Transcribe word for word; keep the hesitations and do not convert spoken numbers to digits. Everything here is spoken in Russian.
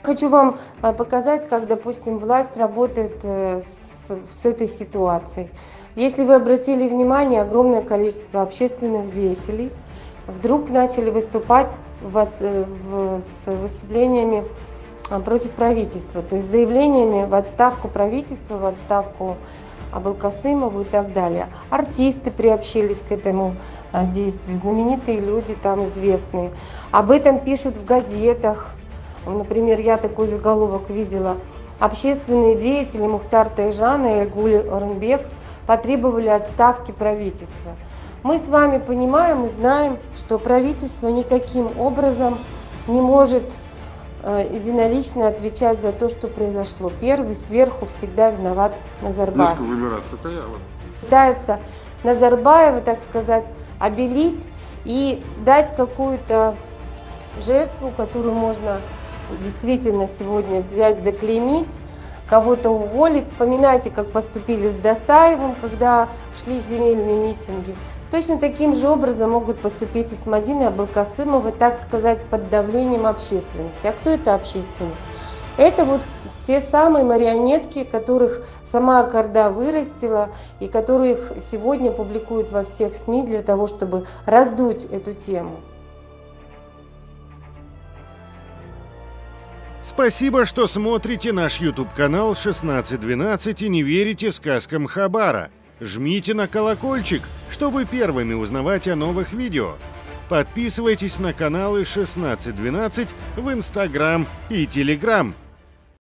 Хочу вам показать, как, допустим, власть работает с, с этой ситуацией. Если вы обратили внимание, огромное количество общественных деятелей вдруг начали выступать в, в, с выступлениями против правительства, то есть заявлениями в отставку правительства, в отставку Абылкасымову и так далее. Артисты приобщились к этому действию, знаменитые люди там известные. Об этом пишут в газетах. Например, я такой заголовок видела. Общественные деятели Мухтар Тайжан и Айгуль Орынбек потребовали отставки правительства. Мы с вами понимаем и знаем, что правительство никаким образом не может единолично отвечать за то, что произошло. Первый сверху всегда виноват Назарбаев. Пытается Назарбаева, так сказать, обелить и дать какую-то жертву, которую можно действительно сегодня взять, заклеймить, кого-то уволить. Вспоминайте, как поступили с Достаевым, когда шли земельные митинги. Точно таким же образом могут поступить и с Мадиной Абылкасымовой, так сказать, под давлением общественности. А кто это общественность? Это вот те самые марионетки, которых сама Акарда вырастила и которых сегодня публикуют во всех СМИ для того, чтобы раздуть эту тему. Спасибо, что смотрите наш YouTube-канал шестнадцать двенадцать и не верите сказкам Хабара. Жмите на колокольчик, чтобы первыми узнавать о новых видео. Подписывайтесь на каналы шестнадцать двенадцать в Instagram и Telegram.